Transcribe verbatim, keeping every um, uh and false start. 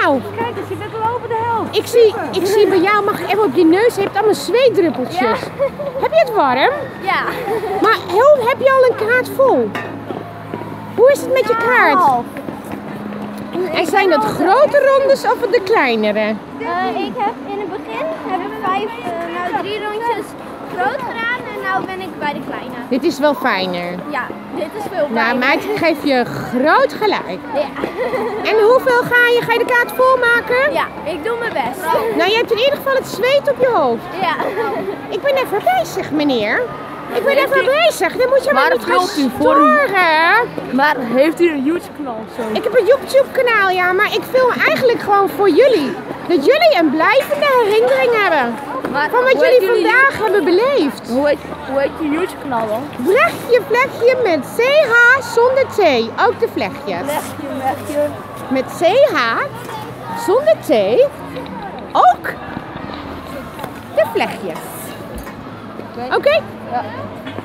Nou. Kijk eens, je bent al over de helft. Ik zie, ik zie bij jou, mag ik even op je neus, je hebt allemaal zweetdruppeltjes. Ja. Heb je het warm? Ja. Maar heel, heb je al een kaart vol? Hoe is het met je kaart? Half. En zijn dat grote rondes of de kleinere? Uh, ik heb in het begin heb ik vijf, uh, nou drie rondjes groot gedaan en nu ben ik bij de kleine. Dit is wel fijner. Ja, dit is veel Nou, fijner. meid, ik geef je groot gelijk. Ja. En hoeveel ga je? Ga je de kaart volmaken? Ja, ik doe mijn best. Nou, je hebt in ieder geval het zweet op je hoofd. Ja. Ik ben even bezig, meneer. Ik ben even bezig. Dan moet je maar Maar niet gaan vult u voor u? storen. Maar heeft u een YouTube-kanaal zo? Ik heb een YouTube-kanaal, ja, maar ik film eigenlijk gewoon voor jullie. Dat jullie een blijvende herinnering hebben Maar van wat hoe jullie heet jullie- vandaag hebben beleefd. Hoe heet, hoe heet je YouTube-kanaal dan? Vlechtje, vlechtje met C H zonder T. Ook de vlechtjes. Legje, legje. Met C H zonder T. Ook de vlechtjes. Oké? Ja.